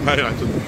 काय अजून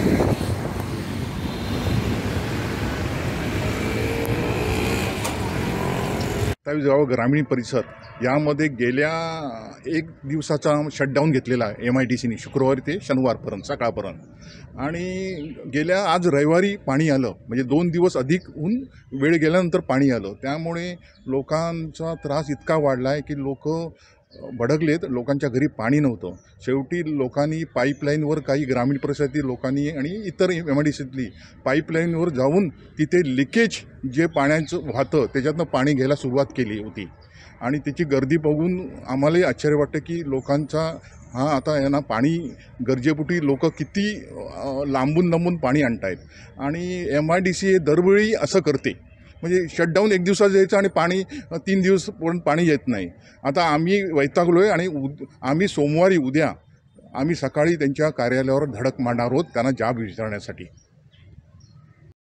गाव ग्रामीण परिसर यामध्ये गेल्या एक दिवसाचा शटडाऊन घेतलेला आहे MIDCने शुक्रवारी ते शनिवारपर्यंत सकाळपर्यंत आणि गेल्या आज रविवारी पाणी आलं म्हणजे 2 दिवस अधिक होऊन वेळ गेल्यानंतर पाणी आलं त्यामुळे लोकांचा त्रास इतका वाढला आहे की लोक भडकलेत लोकांच्या घरी पाणी नव्हतं शेवटी लोकांनी पाईपलाईनवर काही ग्रामीण परिसरातील लोकांनी आणि इतर MIDCतली पाईपलाईनवर जाऊन तिथे लिकेज जे पाण्याचं वाहतं त्याच्यातनं पाणी घ्यायला सुरुवात केली होती आणि त्याची गर्दी बघून आम्हालाही आश्चर्य वाटतं की लोकांचा आता यांना पाणी गरजेपोटी लोक किती लांबून लांबून पाणी आणतायत आणि MIDC दरवेळी असं करते म्हणजे शटडाऊन एक दिवसाचं द्यायचं आणि पाणी 3 दिवसपर्यंत पाणी येत नाही आता आम्ही वैतागलो आहे आणि आम्ही सोमवारी उद्या आम्ही सकाळी त्यांच्या कार्यालयावर धडक मारणार आहोत त्यांना जाब विचारण्यासाठी